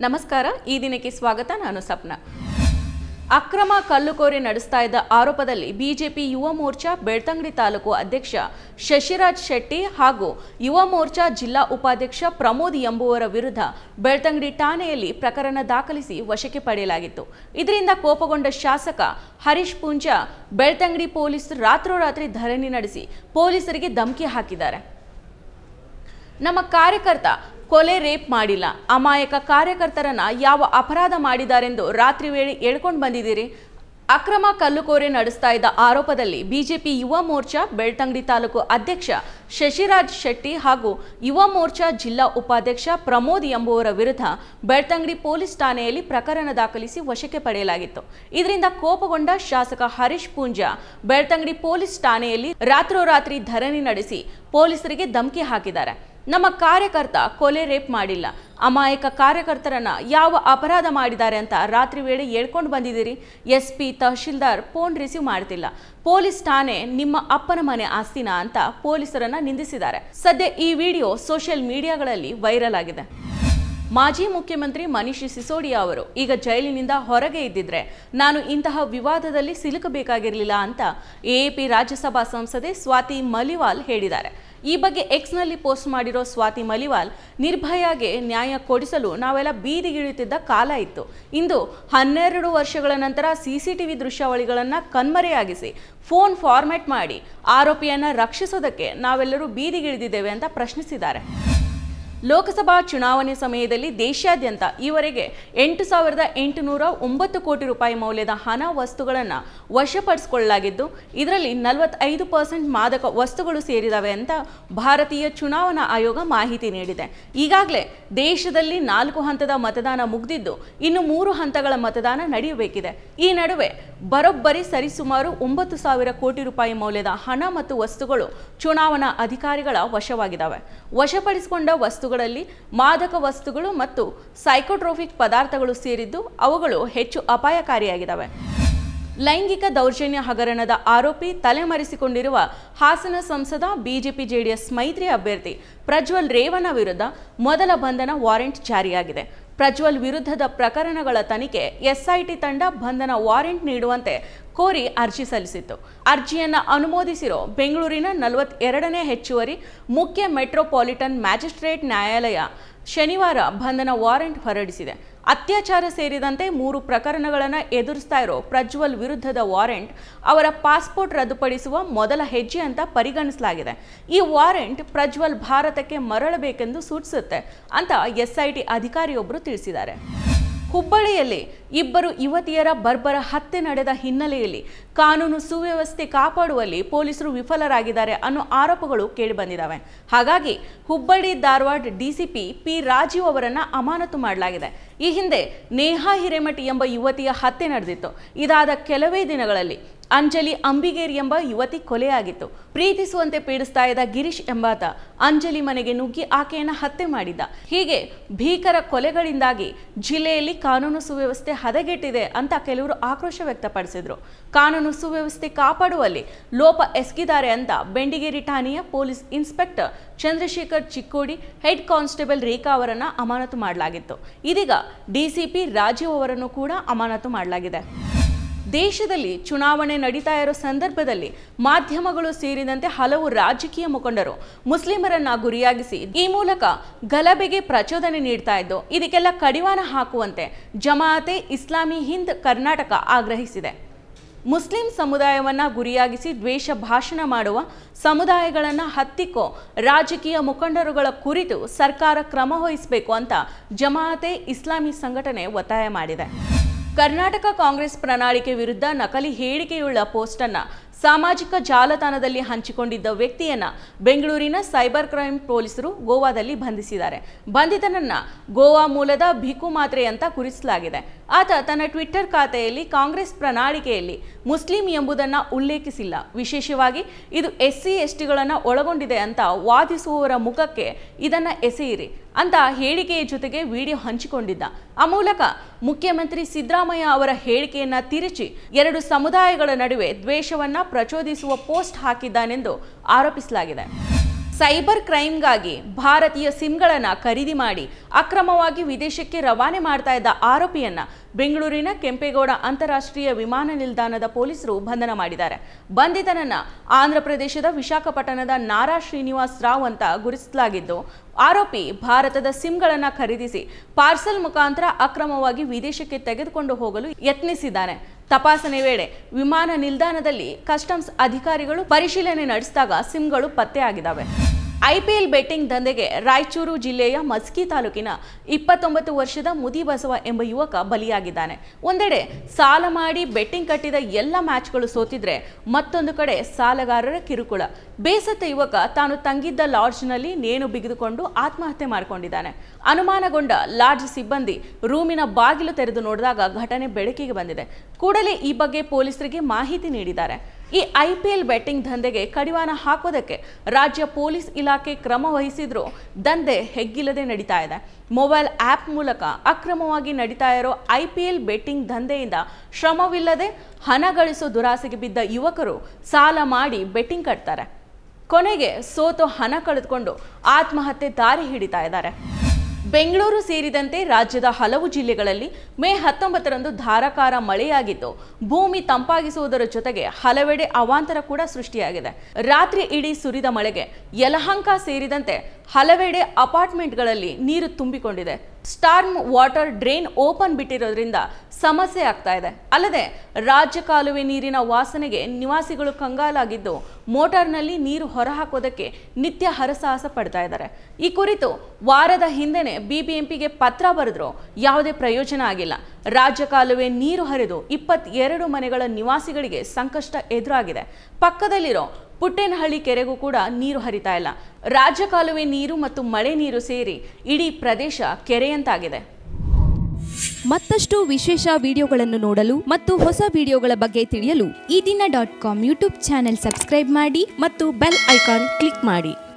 ನಮಸ್ಕಾರ ಈ ದಿನಕ್ಕೆ ಸ್ವಾಗತ ನಾನು ಸಪ್ನ ಅಕ್ರಮ ಕಲ್ಲುಕೋರೆ ನಡೆಸ್ತಾ ಇದ್ದ ಆರೋಪದಲ್ಲಿ ಬಿಜೆಪಿ ಯುವ ಮೋರ್ಚಾ ಬೆಳ್ತಂಗಡಿ ತಾಲೂಕು ಅಧ್ಯಕ್ಷ ಶಶಿರಾಜ್ ಶೆಟ್ಟಿ ಹಾಗೂ ಯುವ ಮೋರ್ಚಾ ಜಿಲ್ಲಾ ಉಪಾಧ್ಯಕ್ಷ ಪ್ರಮೋದ್ ಎಂಬುವರ ವಿರುದ್ಧ ಬೆಳ್ತಂಗಡಿ ಠಾಣೆಯಲ್ಲಿ ಪ್ರಕರಣ ದಾಖಲಿಸಿ ವಶಕ್ಕೆ ಪಡೆಯಲಾಗಿತ್ತು। ಇದರಿಂದ ಕೋಪಗೊಂಡ ಶಾಸಕ ಹರೀಶ್ ಪೂಂಜಾ ಬೆಳ್ತಂಗಡಿ ಪೊಲೀಸ್ ರಾತ್ರೋರಾತ್ರಿ ಧರಣಿ ನಡೆಸಿ ಪೊಲೀಸರಿಗೆ ಧಮಕಿ ಹಾಕಿದ್ದಾರೆ। ನಮ್ಮ ಕಾರ್ಯಕರ್ತ ಕೊಲೆ ರೇಪ್ ಮಾಡಿಲ್ಲ, ಅಮಾಯಕ ಕಾರ್ಯಕರ್ತರನ್ನ ಯಾವ ಅಪರಾಧ ಮಾಡಿದಾರೆಂದು ರಾತ್ರಿ ವೇಳೆ ಹೇಳ್ಕೊಂಡು ಬಂದಿದ್ದೀರಿ। ಅಕ್ರಮ ಕಲ್ಲುಕೋರೆ ನಡೆಸ್ತಾ ಇದ್ದ ಆರೋಪದಲ್ಲಿ ಬಿಜೆಪಿ ಯುವ ಮೋರ್ಚಾ ಬೆಳ್ತಂಗಡಿ ತಾಲೂಕು ಅಧ್ಯಕ್ಷ ಶಶಿರಾಜ್ ಶೆಟ್ಟಿ ಹಾಗೂ ಯುವ ಮೋರ್ಚಾ ಜಿಲ್ಲಾ ಉಪಾಧ್ಯಕ್ಷ ಪ್ರಮೋದ್ ಎಂಬುವರ ವಿರುದ್ಧ ಬೆಳ್ತಂಗಡಿ ಪೊಲೀಸ್ ಠಾಣೆಯಲ್ಲಿ ಪ್ರಕರಣ ದಾಖಲಿಸಿ ವಶಕ್ಕೆ ಪಡೆಯಲಾಗಿತ್ತು। ಇದರಿಂದ ಕೋಪಗೊಂಡ ಶಾಸಕ ಹರೀಶ್ ಪೂಂಜಾ ಬೆಳ್ತಂಗಡಿ ಪೊಲೀಸ್ ಠಾಣೆಯಲ್ಲಿ ರಾತ್ರೋರಾತ್ರಿ ಧರಣಿ ನಡೆಸಿ ಪೊಲೀಸರಿಗೆ ಧಮಕಿ ಹಾಕಿದ್ದಾರೆ। ನಮ್ಮ ಕಾರ್ಯಕರ್ತ ಕೊಲೆ ರೇಪ್ ಮಾಡಿಲ್ಲ, ಅಮಾಯಕ ಕಾರ್ಯಕರ್ತರನ್ನ ಯಾವ ಅಪರಾಧ ಮಾಡಿದ್ದಾರೆ ಅಂತ ರಾತ್ರಿ ವೇಳೆ ಹೇಳ್ಕೊಂಡು ಬಂದಿದ್ದೀರಿ। ಎಸ್ಪಿ ತಹಶೀಲ್ದಾರ್ ಫೋನ್ ರಿಸೀವ್ ಮಾಡ್ತಿಲ್ಲ, ಪೊಲೀಸ್ ಠಾಣೆ ನಿಮ್ಮ ಅಪ್ಪನ ಮನೆ ಆಸ್ತಿನ ಅಂತ ಪೊಲೀಸರನ್ನ ನಿಂದಿಸಿದ್ದಾರೆ। ಸದ್ಯ ಈ ವಿಡಿಯೋ ಸೋಷಿಯಲ್ ಮೀಡಿಯಾಗಳಲ್ಲಿ ವೈರಲ್ ಆಗಿದೆ। ಮಾಜಿ ಮುಖ್ಯಮಂತ್ರಿ ಮನೀಶ್ ಸಿಸೋಡಿಯಾ ಅವರು ಈಗ ಜೈಲಿನಿಂದ ಹೊರಗೆ ಇದ್ದಿದ್ರೆ ನಾನು ಇಂತಹ ವಿವಾದದಲ್ಲಿ ಸಿಲುಕಬೇಕಾಗಿರಲಿಲ್ಲ ಅಂತ ಎಎಪಿ ರಾಜ್ಯಸಭಾ ಸಂಸದೆ ಸ್ವಾತಿ ಮಲಿವಾಲ್ ಹೇಳಿದ್ದಾರೆ। ಈ ಬಗ್ಗೆ ಎಕ್ಸ್ನಲ್ಲಿ ಪೋಸ್ಟ್ ಮಾಡಿರೋ ಸ್ವಾತಿ ಮಲಿವಾಲ್, ನಿರ್ಭಯಾಗೆ ನ್ಯಾಯ ಕೊಡಿಸಲು ನಾವೆಲ್ಲ ಬೀದಿಗಿಳಿಯುತ್ತಿದ್ದ ಕಾಲ ಇತ್ತು। ಇಂದು 12 ವರ್ಷಗಳ ನಂತರ ಸಿಸಿಟಿವಿ ದೃಶ್ಯಾವಳಿಗಳನ್ನು ಕಣ್ಮರೆಯಾಗಿಸಿ ಫೋನ್ ಫಾರ್ಮ್ಯಾಟ್ ಮಾಡಿ ಆರೋಪಿಯನ್ನ ರಕ್ಷಿಸೋದಕ್ಕೆ ನಾವೆಲ್ಲರೂ ಬೀದಿಗಿಳಿದಿದ್ದೇವೆ ಅಂತ ಪ್ರಶ್ನಿಸಿದ್ದಾರೆ। ಲೋಕಸಭಾ ಚುನಾವಣೆ ಸಮಯದಲ್ಲಿ ದೇಶಾದ್ಯಂತ ಈವರೆಗೆ 8,809 ಕೋಟಿ ರೂಪಾಯಿ ಮೌಲ್ಯದ ಹಣ ವಸ್ತುಗಳನ್ನು ವಶಪಡಿಸಿಕೊಳ್ಳಲಾಗಿದ್ದು, ಇದರಲ್ಲಿ 45% ಮಾದಕ ವಸ್ತುಗಳು ಸೇರಿದವೆ ಅಂತ ಭಾರತೀಯ ಚುನಾವಣಾ ಆಯೋಗ ಮಾಹಿತಿ ನೀಡಿದೆ। ಈಗಾಗಲೇ ದೇಶದಲ್ಲಿ 4 ಹಂತದ ಮತದಾನ ಮುಗಿದಿದ್ದು, ಇನ್ನು 3 ಹಂತಗಳ ಮತದಾನ ನಡೆಯಬೇಕಿದೆ। ಈ ನಡುವೆ ಬರೋಬ್ಬರಿ ಸರಿಸುಮಾರು 9,000 ಕೋಟಿ ರೂಪಾಯಿ ಮೌಲ್ಯದ ಹಣ ಮತ್ತು ವಸ್ತುಗಳು ಚುನಾವಣಾ ಅಧಿಕಾರಿಗಳ ವಶವಾಗಿದ್ದಾವೆ। ವಶಪಡಿಸಿಕೊಂಡ ವಸ್ತುಗಳಲ್ಲಿ ಮಾದಕ ವಸ್ತುಗಳು ಮತ್ತು ಸೈಕೋಟ್ರೋಪಿಕ್ ಪದಾರ್ಥಗಳು ಸೇರಿದ್ದು, ಅವುಗಳು ಹೆಚ್ಚು ಅಪಾಯಕಾರಿಯಾಗಿದ್ದಾವೆ। ಲೈಂಗಿಕ ದೌರ್ಜನ್ಯ ಹಗರಣದ ಆರೋಪಿ ತಲೆಮರೆಸಿಕೊಂಡಿರುವ ಹಾಸನ ಸಂಸದ ಬಿಜೆಪಿ ಜೆಡಿಎಸ್ ಮೈತ್ರಿ ಅಭ್ಯರ್ಥಿ ಪ್ರಜ್ವಲ್ ರೇವಣ್ಣ ವಿರುದ್ಧ ಮೊದಲ ಬಂಧನ ವಾರೆಂಟ್ ಜಾರಿಯಾಗಿದೆ। ಪ್ರಜ್ವಲ್ ವಿರುದ್ಧದ ಪ್ರಕರಣಗಳ ತನಿಖೆ ಎಸ್ಐಟಿ ತಂಡ ಬಂಧನ ವಾರೆಂಟ್ ನೀಡುವಂತೆ ಕೋರಿ ಅರ್ಜಿ ಸಲ್ಲಿಸಿತ್ತು। ಅರ್ಜಿಯನ್ನು ಅನುಮೋದಿಸಿರೋ ಬೆಂಗಳೂರಿನ 42ನೇ ಹೆಚ್ಚುವರಿ ಮುಖ್ಯ ಮೆಟ್ರೋಪಾಲಿಟನ್ ಮ್ಯಾಜಿಸ್ಟ್ರೇಟ್ ನ್ಯಾಯಾಲಯ ಶನಿವಾರ ಬಂಧನ ವಾರೆಂಟ್ ಹೊರಡಿಸಿದೆ। ಅತ್ಯಾಚಾರ ಸೇರಿದಂತೆ 3 ಪ್ರಕರಣಗಳನ್ನು ಎದುರಿಸ್ತಾ ಇರೋ ಪ್ರಜ್ವಲ್ ವಿರುದ್ಧದ ವಾರೆಂಟ್ ಅವರ ಪಾಸ್ಪೋರ್ಟ್ ರದ್ದುಪಡಿಸುವ ಮೊದಲ ಹೆಜ್ಜೆ ಅಂತ ಪರಿಗಣಿಸಲಾಗಿದೆ। ಈ ವಾರೆಂಟ್ ಪ್ರಜ್ವಲ್ ಭಾರತಕ್ಕೆ ಮರಳಬೇಕೆಂದು ಸೂಚಿಸುತ್ತೆ ಅಂತ ಎಸ್ಐಟಿ ಅಧಿಕಾರಿಯೊಬ್ಬರು ತಿಳಿಸಿದ್ದಾರೆ। ಹುಬ್ಬಳ್ಳಿಯಲ್ಲಿ 2 ಯುವತಿಯರ ಬರ್ಬರ ಹತ್ಯೆ ನಡೆದ ಹಿನ್ನೆಲೆಯಲ್ಲಿ ಕಾನೂನು ಸುವ್ಯವಸ್ಥೆ ಕಾಪಾಡುವಲ್ಲಿ ಪೊಲೀಸರು ವಿಫಲರಾಗಿದ್ದಾರೆ ಅನ್ನೋ ಆರೋಪಗಳು ಕೇಳಿಬಂದಿದ್ದಾವೆ। ಹಾಗಾಗಿ ಹುಬ್ಬಳ್ಳಿ ಧಾರವಾಡ ಡಿಸಿಪಿ ಪಿ ರಾಜೀವ್ ಅವರನ್ನು ಅಮಾನತು ಮಾಡಲಾಗಿದೆ। ಈ ಹಿಂದೆ ನೇಹಾ ಹಿರೇಮಠ್ ಎಂಬ ಯುವತಿಯ ಹತ್ಯೆ ನಡೆದಿತ್ತು। ಇದಾದ ಕೆಲವೇ ದಿನಗಳಲ್ಲಿ ಅಂಜಲಿ ಅಂಬಿಗೇರ್ ಎಂಬ ಯುವತಿ ಕೊಲೆಯಾಗಿತ್ತು। ಪ್ರೀತಿಸುವಂತೆ ಪೀಡಿಸ್ತಾ ಇದ್ದ ಗಿರೀಶ್ ಎಂಬಾತ ಅಂಜಲಿ ಮನೆಗೆ ನುಗ್ಗಿ ಆಕೆಯನ್ನು ಹತ್ಯೆ ಮಾಡಿದ್ದ। ಹೀಗೆ ಭೀಕರ ಕೊಲೆಗಳಿಂದಾಗಿ ಜಿಲ್ಲೆಯಲ್ಲಿ ಕಾನೂನು ಸುವ್ಯವಸ್ಥೆ ಹದಗೆಟ್ಟಿದೆ ಅಂತ ಕೆಲವರು ಆಕ್ರೋಶ ವ್ಯಕ್ತಪಡಿಸಿದ್ರು। ಕಾನೂನು ಸುವ್ಯವಸ್ಥೆ ಕಾಪಾಡುವಲ್ಲಿ ಲೋಪ ಎಸಗಿದ್ದಾರೆ ಅಂತ ಬೆಂಡಿಗೇರಿ ಠಾಣೆಯ police inspector Chandrashekhar Chikkodi, head constable Rekha ಅವರನ್ನು ಅಮಾನತು ಮಾಡಲಾಗಿತ್ತು। ಇದೀಗ ಡಿಸಿಪಿ ರಾಜೀವ್ ಅವರನ್ನು ಕೂಡ ಅಮಾನತು ಮಾಡಲಾಗಿದೆ। ದೇಶದಲ್ಲಿ ಚುನಾವಣೆ ನಡೀತಾ ಇರೋ ಸಂದರ್ಭದಲ್ಲಿ ಮಾಧ್ಯಮಗಳು ಸೇರಿದಂತೆ ಹಲವು ರಾಜಕೀಯ ಮುಖಂಡರು ಮುಸ್ಲಿಮರನ್ನ ಗುರಿಯಾಗಿಸಿ ಈ ಮೂಲಕ ಗಲಭೆಗೆ ಪ್ರಚೋದನೆ ನೀಡ್ತಾ ಇದ್ದು, ಇದಕ್ಕೆಲ್ಲ ಕಡಿವಾಣ ಹಾಕುವಂತೆ ಜಮಾಅತೆ ಇಸ್ಲಾಮಿ ಹಿಂದ್ ಕರ್ನಾಟಕ ಆಗ್ರಹಿಸಿದೆ। ಮುಸ್ಲಿಂ ಸಮುದಾಯವನ್ನ ಗುರಿಯಾಗಿಸಿ ದ್ವೇಷ ಭಾಷಣ ಮಾಡುವ ಸಮುದಾಯಗಳನ್ನು ಹತ್ತಿಕ್ಕೋ ರಾಜಕೀಯ ಮುಖಂಡರುಗಳ ಕುರಿತು ಸರ್ಕಾರ ಕ್ರಮ ವಹಿಸಬೇಕು ಅಂತ ಜಮಾಅತೆ ಇಸ್ಲಾಮಿ ಸಂಘಟನೆ ಒತ್ತಾಯ ಮಾಡಿದೆ। ಕರ್ನಾಟಕ ಕಾಂಗ್ರೆಸ್ ಪ್ರಣಾಳಿಕೆ ವಿರುದ್ಧ ನಕಲಿ ಹೇಳಿಕೆಯುಳ್ಳ ಪೋಸ್ಟನ್ನು ಸಾಮಾಜಿಕ ಜಾಲತಾಣದಲ್ಲಿ ಹಂಚಿಕೊಂಡಿದ್ದ ವ್ಯಕ್ತಿಯನ್ನ ಬೆಂಗಳೂರಿನ ಸೈಬರ್ ಕ್ರೈಮ್ ಪೊಲೀಸರು ಗೋವಾದಲ್ಲಿ ಬಂಧಿಸಿದ್ದಾರೆ। ಬಂಧಿತನನ್ನ ಗೋವಾ ಮೂಲದ ಭಿಕು ಮಾತ್ರೆ ಅಂತ ಗುರುತಿಸಲಾಗಿದೆ। ಆತ ತನ್ನ ಟ್ವಿಟ್ಟರ್ ಖಾತೆಯಲ್ಲಿ ಕಾಂಗ್ರೆಸ್ ಪ್ರಣಾಳಿಕೆಯಲ್ಲಿ ಮುಸ್ಲಿಂ ಎಂಬುದನ್ನು ಉಲ್ಲೇಖಿಸಿಲ್ಲ, ವಿಶೇಷವಾಗಿ ಇದು SC STಗಳನ್ನು ಒಳಗೊಂಡಿದೆ ಅಂತ ವಾದಿಸುವವರ ಮುಖಕ್ಕೆ ಇದನ್ನ ಎಸೆಯಿರಿ ಅಂತ ಹೇಳಿಕೆಯ ಜೊತೆಗೆ ವಿಡಿಯೋ ಹಂಚಿಕೊಂಡಿದ್ದ। ಆ ಮೂಲಕ ಮುಖ್ಯಮಂತ್ರಿ ಸಿದ್ದರಾಮಯ್ಯ ಅವರ ಹೇಳಿಕೆಯನ್ನ ತಿರುಚಿ 2 ಸಮುದಾಯಗಳ ನಡುವೆ ದ್ವೇಷವನ್ನ ಪ್ರಚೋದಿಸುವ ಪೋಸ್ಟ್ ಹಾಕಿದ್ದಾನೆಂದು ಆರೋಪಿಸಲಾಗಿದೆ। ಸೈಬರ್ ಕ್ರೈಮ್ಗಾಗಿ ಭಾರತೀಯ ಸಿಮ್ಗಳನ್ನು ಖರೀದಿ ಮಾಡಿ ಅಕ್ರಮವಾಗಿ ವಿದೇಶಕ್ಕೆ ರವಾನೆ ಮಾಡ್ತಾ ಇದ್ದ ಆರೋಪಿಯನ್ನ ಬೆಂಗಳೂರಿನ ಕೆಂಪೇಗೌಡ ಅಂತಾರಾಷ್ಟ್ರೀಯ ವಿಮಾನ ನಿಲ್ದಾಣದ ಪೊಲೀಸರು ಬಂಧನ ಮಾಡಿದ್ದಾರೆ. ಬಂಧಿತನನ್ನ ಆಂಧ್ರಪ್ರದೇಶದ ವಿಶಾಖಪಟ್ಟಣದ ನಾರಾ ಶ್ರೀನಿವಾಸ್ ರಾವ್ ಅಂತ ಗುರುತಿಸಲಾಗಿದ್ದು, ಆರೋಪಿ ಭಾರತದ ಸಿಮ್ಗಳನ್ನು ಖರೀದಿಸಿ ಪಾರ್ಸಲ್ ಮುಖಾಂತರ ಅಕ್ರಮವಾಗಿ ವಿದೇಶಕ್ಕೆ ತೆಗೆದುಕೊಂಡು ಹೋಗಲು ಯತ್ನಿಸಿದ್ದಾನೆ. ತಪಾಸಣೆ ವೇಳೆ ವಿಮಾನ ನಿಲ್ದಾಣದಲ್ಲಿ ಕಸ್ಟಮ್ಸ್ ಅಧಿಕಾರಿಗಳು ಪರಿಶೀಲನೆ ನಡೆಸಿದಾಗ ಸಿಮ್ಗಳು ಪತ್ತೆಯಾಗಿದ್ದಾವೆ. ಐಪಿಎಲ್ ಬೆಟ್ಟಿಂಗ್ ದಂಧೆಗೆ ರಾಯಚೂರು ಜಿಲ್ಲೆಯ ಮಸ್ಕಿ ತಾಲೂಕಿನ 29 ವರ್ಷದ ಮುದಿಬಸವ ಎಂಬ ಯುವಕ ಬಲಿಯಾಗಿದ್ದಾನೆ. ಒಂದೆಡೆ ಸಾಲ ಮಾಡಿ ಬೆಟ್ಟಿಂಗ್ ಕಟ್ಟಿದ ಎಲ್ಲ ಮ್ಯಾಚ್ಗಳು ಸೋತಿದ್ರೆ, ಮತ್ತೊಂದು ಕಡೆ ಸಾಲಗಾರರ ಕಿರುಕುಳ. ಬೇಸತ್ತ ಯುವಕ ತಾನು ತಂಗಿದ್ದ ಲಾಡ್ಜ್ನಲ್ಲಿ ನೇಣು ಬಿಗಿದುಕೊಂಡು ಆತ್ಮಹತ್ಯೆ ಮಾಡಿಕೊಂಡಿದ್ದಾನೆ. ಅನುಮಾನಗೊಂಡ ಲಾಡ್ಜ್ ಸಿಬ್ಬಂದಿ ರೂಮಿನ ಬಾಗಿಲು ತೆರೆದು ನೋಡಿದಾಗ ಘಟನೆ ಬೆಳಕಿಗೆ ಬಂದಿದೆ. ಕೂಡಲೇ ಈ ಬಗ್ಗೆ ಪೊಲೀಸರಿಗೆ ಮಾಹಿತಿ ನೀಡಿದ್ದಾರೆ. ಈ ಐಪಿಎಲ್ ಬೆಟ್ಟಿಂಗ್ ದಂಧೆಗೆ ಕಡಿವಾಣ ಹಾಕೋದಕ್ಕೆ ರಾಜ್ಯ ಪೊಲೀಸ್ ಇಲಾಖೆ ಕ್ರಮ ವಹಿಸಿದ್ರೂ ದಂಧೆ ಹೆಗ್ಗಿಲ್ಲದೆ ನಡೀತಾ ಇದೆ. ಮೊಬೈಲ್ ಆ್ಯಪ್ ಮೂಲಕ ಅಕ್ರಮವಾಗಿ ನಡೀತಾ ಇರೋ ಐಪಿಎಲ್ ಬೆಟ್ಟಿಂಗ್ ದಂಧೆಯಿಂದ ಶ್ರಮವಿಲ್ಲದೆ ಹಣ ಗಳಿಸೋ ದುರಾಸೆಗೆ ಬಿದ್ದ ಯುವಕರು ಸಾಲ ಮಾಡಿ ಬೆಟ್ಟಿಂಗ್ ಕಟ್ತಾರೆ. ಕೊನೆಗೆ ಸೋತು ಹಣ ಕಳೆದುಕೊಂಡು ಆತ್ಮಹತ್ಯೆ ದಾರಿ ಹಿಡಿತಾ ಇದ್ದಾರೆ. ಬೆಂಗಳೂರು ಸೇರಿದಂತೆ ರಾಜ್ಯದ ಹಲವು ಜಿಲ್ಲೆಗಳಲ್ಲಿ ಮೇ 19ರಂದು ಧಾರಾಕಾರ ಮಳೆಯಾಗಿದ್ದು, ಭೂಮಿ ತಂಪಾಗಿಸುವುದರ ಜೊತೆಗೆ ಹಲವೆಡೆ ಅವಾಂತರ ಕೂಡ ಸೃಷ್ಟಿಯಾಗಿದೆ. ರಾತ್ರಿ ಇಡೀ ಸುರಿದ ಮಳೆಗೆ ಯಲಹಂಕ ಸೇರಿದಂತೆ ಹಲವೆಡೆ ಅಪಾರ್ಟ್ಮೆಂಟ್ಗಳಲ್ಲಿ ನೀರು ತುಂಬಿಕೊಂಡಿದೆ. ಸ್ಟಾರ್ಮ್ ವಾಟರ್ ಡ್ರೈನ್ ಓಪನ್ ಬಿಟ್ಟಿರೋದ್ರಿಂದ ಸಮಸ್ಯೆ ಆಗ್ತಾ ಇದೆ. ಅಲ್ಲದೆ ರಾಜ್ಯ ಕಾಲುವೆ ನೀರಿನ ವಾಸನೆಗೆ ನಿವಾಸಿಗಳು ಕಂಗಾಲಾಗಿದ್ದು, ಮೋಟಾರ್ನಲ್ಲಿ ನೀರು ಹೊರಹಾಕೋದಕ್ಕೆ ನಿತ್ಯ ಹರಸಾಹಸ ಪಡ್ತಾ ಇದ್ದಾರೆ. ಈ ಕುರಿತು ವಾರದ ಹಿಂದೆನೆ ಬಿಬಿಎಂಪಿಗೆ ಪತ್ರ ಬರೆದ್ರು ಯಾವುದೇ ಪ್ರಯೋಜನ ಆಗಿಲ್ಲ. ರಾಜ್ಯ ಕಾಲುವೆ ನೀರು ಹರಿದು 22 ಮನೆಗಳ ನಿವಾಸಿಗಳಿಗೆ ಸಂಕಷ್ಟ ಎದುರಾಗಿದೆ. ಪಕ್ಕದಲ್ಲಿರೋ ಪುಟ್ಟೇನಹಳ್ಳಿ ಕೆರೆಗೂ ಕೂಡ ನೀರು ಹರಿತಾ ಇಲ್ಲ. ರಾಜ್ಯ ಕಾಲುವೆ ನೀರು ಮತ್ತು ಮಳೆ ನೀರು ಸೇರಿ ಇಡೀ ಪ್ರದೇಶ ಕೆರೆಯಂತಾಗಿದೆ. ಮತ್ತಷ್ಟು ವಿಶೇಷ ವಿಡಿಯೋಗಳನ್ನು ನೋಡಲು ಮತ್ತು ಹೊಸ ವಿಡಿಯೋಗಳ ಬಗ್ಗೆ ತಿಳಿಯಲು eDina.com ಯೂಟ್ಯೂಬ್ ಚಾನೆಲ್ ಸಬ್ಸ್ಕ್ರೈಬ್ ಮಾಡಿ ಮತ್ತು ಬೆಲ್ ಐಕಾನ್ ಕ್ಲಿಕ್ ಮಾಡಿ.